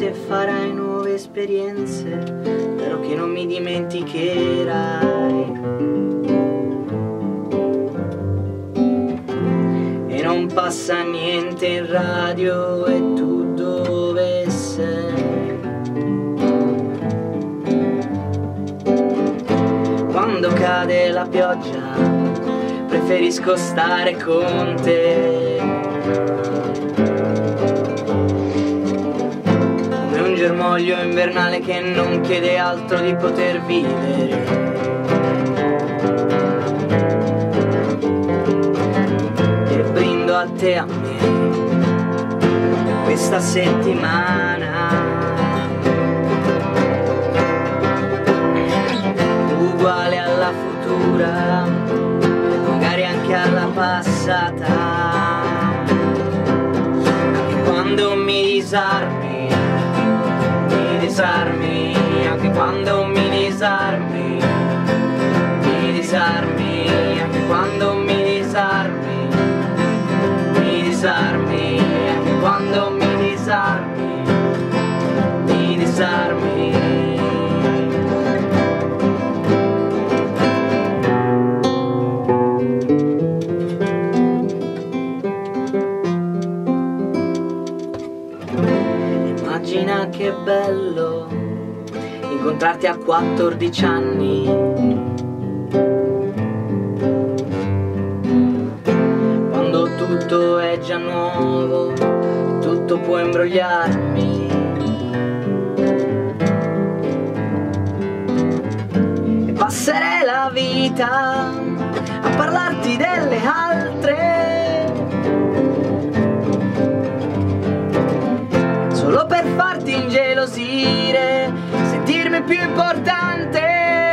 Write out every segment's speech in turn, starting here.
che farai nuove esperienze, però che non mi dimenticherai. E non passa niente in radio e tu dove sei? Quando cade la pioggia preferisco stare con te, come un germoglio invernale che non chiede altro di poter vivere. E brindo a te, a me, questa settimana, uguale alla futura, magari anche alla passata. Anche quando mi disarmi, anche quando mi disarmi, anche quando mi disarmi, anche quando mi disarmi. Immagina che bello incontrarti a 14 anni, quando tutto è già nuovo, tutto può imbrogliarmi. E passerei la vita a parlarti delle altre, solo per farti ingelosire, sentirmi più importante.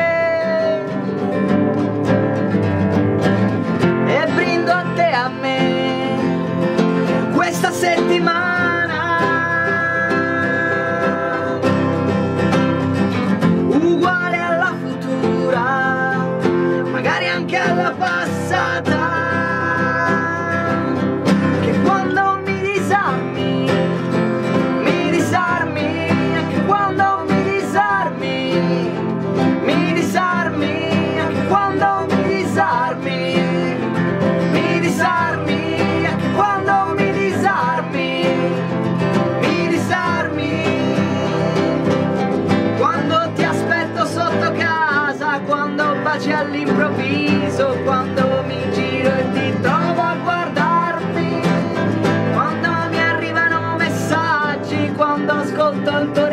E brindo a te, a me, questa settimana, uguale alla futura, magari anche alla passata. Che quando mi disarmi, anche quando mi disarmi, anche quando mi disarmi, anche quando mi disarmi, quando ti aspetto sotto casa, quando baci all'improvviso, quando mi giro e ti trovo a guardarmi, quando mi arrivano messaggi, quando ascolto il tuo